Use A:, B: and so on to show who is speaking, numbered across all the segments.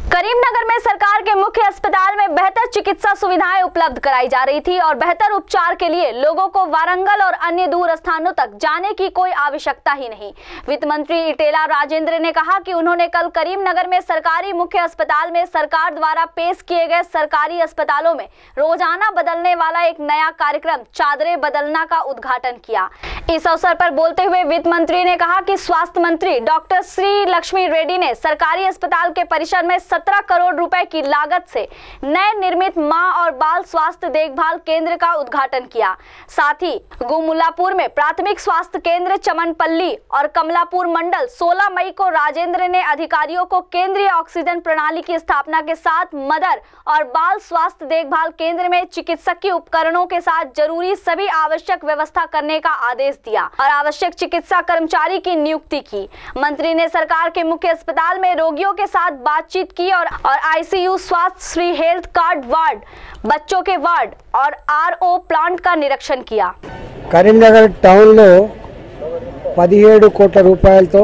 A: करीमनगर में सरकार के मुख्य अस्पताल में बेहतर चिकित्सा सुविधाएं उपलब्ध कराई जा रही थी और बेहतर उपचार के लिए लोगों को वारंगल और अन्य दूर स्थानों तक जाने की कोई आवश्यकता ही नहीं। वित्त मंत्री इटेला राजेंद्र ने कहा कि उन्होंने कल करीमनगर में सरकारी मुख्य अस्पताल में सरकार द्वारा पेश किए गए सरकारी अस्पतालों में रोजाना बदलने वाला एक नया कार्यक्रम चादरें बदलना का उद्घाटन किया। इस अवसर पर बोलते हुए वित्त मंत्री ने कहा कि स्वास्थ्य मंत्री डॉक्टर श्री लक्ष्मी रेड्डी ने सरकारी अस्पताल के परिसर में 17 करोड़ रुपए की लागत से नए निर्मित मां और बाल स्वास्थ्य देखभाल केंद्र का उद्घाटन किया। साथ ही गुमुलापुर में प्राथमिक स्वास्थ्य केंद्र चमनपल्ली और कमलापुर मंडल 16 मई को राजेंद्र ने अधिकारियों को केंद्रीय ऑक्सीजन प्रणाली की स्थापना के साथ मदर और बाल स्वास्थ्य देखभाल केंद्र में चिकित्सकीय उपकरणों के साथ जरूरी सभी आवश्यक व्यवस्था करने का आदेश दिया और आवश्यक चिकित्सा कर्मचारी की नियुक्ति की। मंत्री ने सरकार के मुख्य अस्पताल में रोगियों के साथ बातचीत की और आईसीयू, स्वास्थ्य श्री हेल्थ कार्ड वार्ड, बच्चों के वार्ड और आरओ प्लांट का निरीक्षण किया।
B: కరీంనగర్ టౌన్ లో 17 కోట్ల రూపాయలతో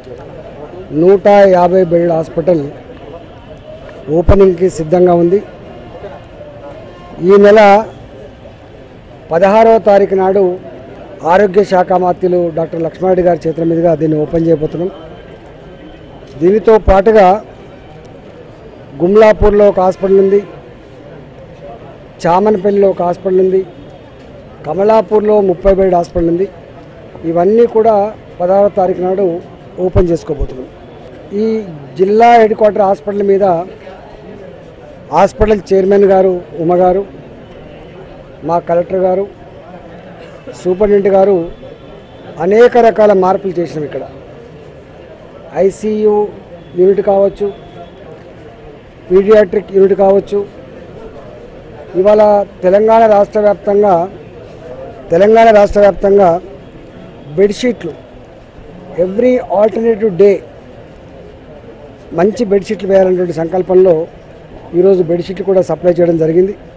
B: 150 బెడ్ హాస్పిటల్ ఓపెనింగ్ కి సిద్ధంగా ఉంది। ఈ నెల 16వ తారీఖు నాడు ఆరోగ్య శాఖ మంత్రులు డాక్టర్ లక్ష్మారెడ్డి గారి చేతుల మీదుగా దీన్ని ఓపెన్ చేయబోతున్నాం। దీనితో పాటుగా గుమ్లాపూర్లో ఒక హాస్పిటల్ ఉంది, చామన్పల్లిలో ఒక హాస్పిటల్ ఉంది, కమలాపూర్లో 30 బెడ్ హాస్పిటల్ ఉంది। ఇవన్నీ కూడా 16వ తారీఖు నాడు ఓపెన్ చేసుకోబోతున్నాం। ఈ జిల్లా హెడ్ క్వార్టర్ హాస్పిటల్ మీద హాస్పిటల్ చైర్మన్ గారు ఉమ గారు, మా కలెక్టర్ గారు, సూపరింటెండెంట్ గారు అనేక రకాల మార్పులు చేసినాం। ఇక్కడ ఐసీయూ యూనిట్ కావచ్చు, పీడియాట్రిక్ యూనిట్ కావచ్చు। ఇవాళ తెలంగాణ రాష్ట్ర వ్యాప్తంగా బెడ్షీట్లు ఎవ్రీ ఆల్టర్నేటివ్ డే మంచి బెడ్షీట్లు వేయాలనేటువంటి సంకల్పంలో ఈరోజు బెడ్షీట్లు కూడా సప్లై చేయడం జరిగింది।